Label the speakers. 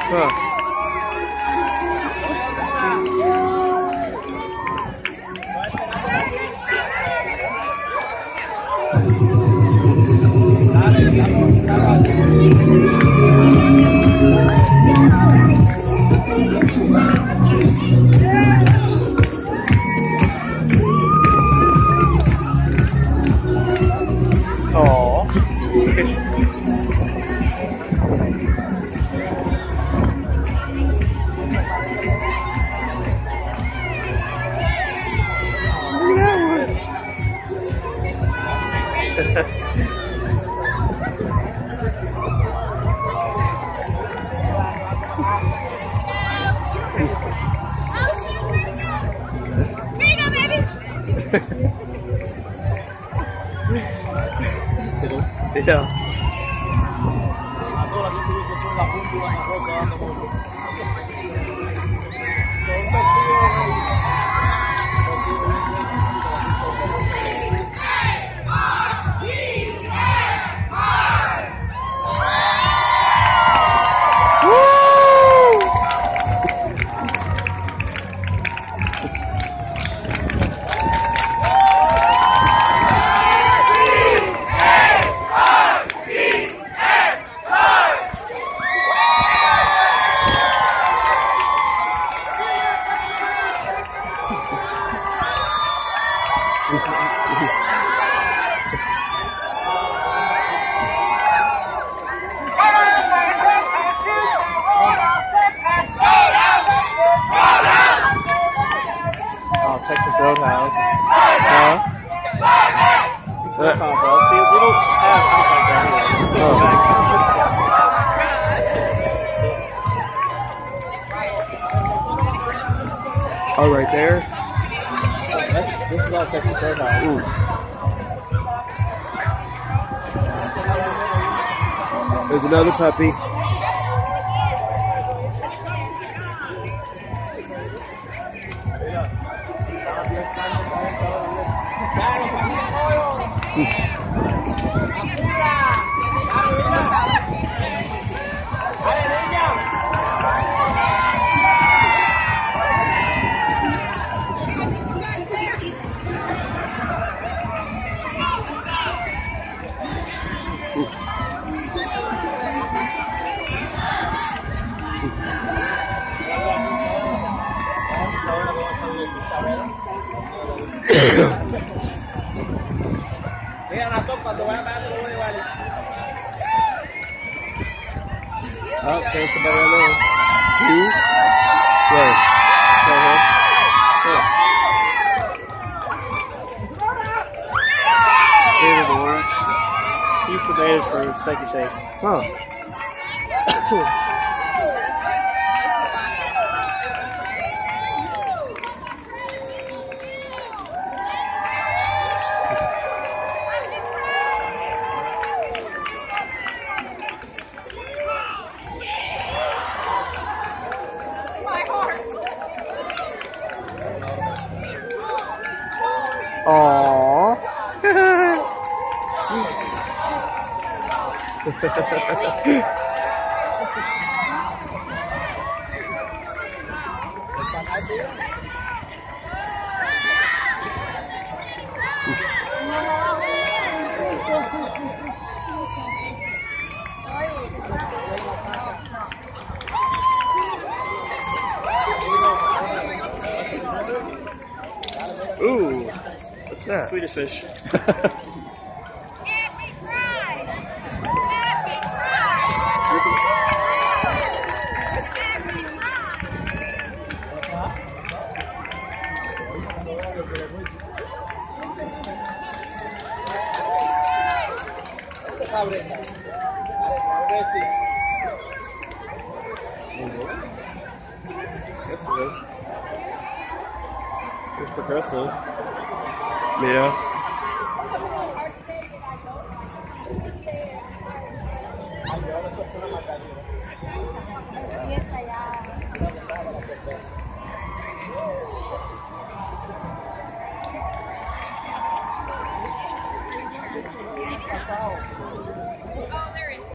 Speaker 1: Huh. Yeah. Texas Roadhouse. Huh? See, we don't have shit like that here. Oh, right there? This is all Texas Roadhouse. Ooh. There's another puppy. Oh, there's somebody right there. You? Where? David Orange. He used to manage for Steak and Shake. Huh. Aww. Ooh, what's that? Swedish fish. It's progressive. Yeah.